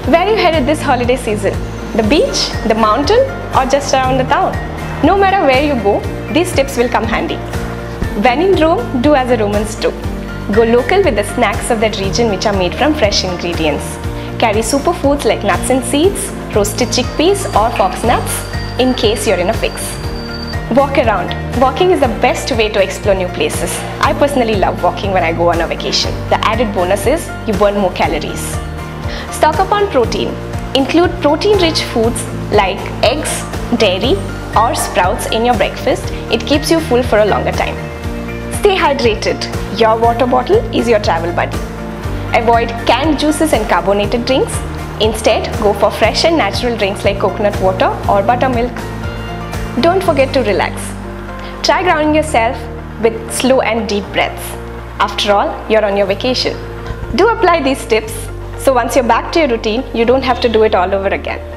Where are you headed this holiday season? The beach, the mountain, or just around the town? No matter where you go, these tips will come handy. When in Rome, do as the Romans do. Go local with the snacks of that region which are made from fresh ingredients. Carry superfoods like nuts and seeds, roasted chickpeas or fox nuts in case you're in a fix. Walk around. Walking is the best way to explore new places. I personally love walking when I go on a vacation. The added bonus is you burn more calories. Stock up on protein. Include protein-rich foods like eggs, dairy or sprouts in your breakfast. It keeps you full for a longer time. Stay hydrated. Your water bottle is your travel buddy. Avoid canned juices and carbonated drinks. Instead, go for fresh and natural drinks like coconut water or buttermilk. Don't forget to relax. Try grounding yourself with slow and deep breaths. After all, you're on your vacation. Do apply these tips so once you're back to your routine, you don't have to do it all over again.